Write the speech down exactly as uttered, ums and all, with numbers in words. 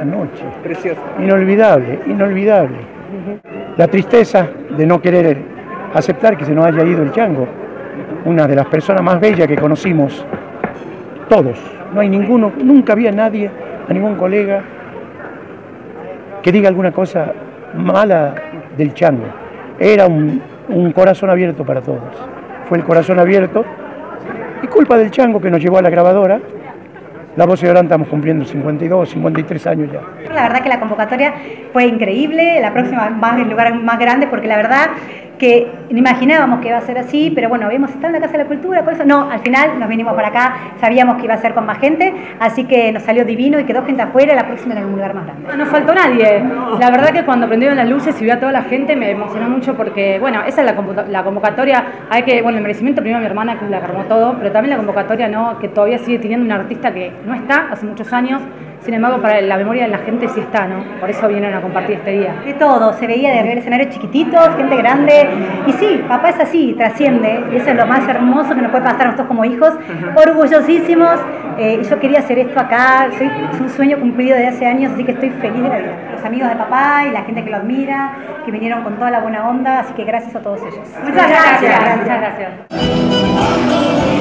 noche. Precioso. Inolvidable, inolvidable. Uh-huh. La tristeza de no querer aceptar que se nos haya ido el chango, una de las personas más bellas que conocimos todos. No hay ninguno, nunca había nadie, a ningún colega, que diga alguna cosa mala del chango. Era un, un corazón abierto para todos. Fue el corazón abierto y culpa del chango que nos llevó a la grabadora. La Voz de Orán estamos cumpliendo cincuenta y dos, cincuenta y tres años ya. La verdad que la convocatoria fue increíble, la próxima va en lugar más grande porque la verdad que no imaginábamos que iba a ser así, pero bueno, habíamos estado en la Casa de la Cultura, por eso no, al final nos vinimos para acá, sabíamos que iba a ser con más gente, así que nos salió divino y quedó gente afuera, la próxima en algún lugar más grande. No, no faltó nadie, la verdad que cuando prendieron las luces y vi a toda la gente me emocionó mucho porque, bueno, esa es la, la convocatoria, hay que, bueno, el merecimiento primero a mi hermana que la armó todo, pero también la convocatoria, ¿no?, que todavía sigue teniendo un artista que no está hace muchos años. Sin embargo, para la memoria de la gente sí está, ¿no? Por eso vinieron a compartir este día. De todo, se veía de ver escenarios chiquititos, gente grande. Y sí, papá es así, trasciende. Y eso es lo más hermoso que nos puede pasar a nosotros como hijos. Uh-huh. Orgullosísimos. Eh, yo quería hacer esto acá. Soy, es un sueño cumplido de hace años, así que estoy feliz de la vida. Los amigos de papá y la gente que lo admira, que vinieron con toda la buena onda. Así que gracias a todos ellos. Muchas gracias. Muchas gracias. Muchas gracias.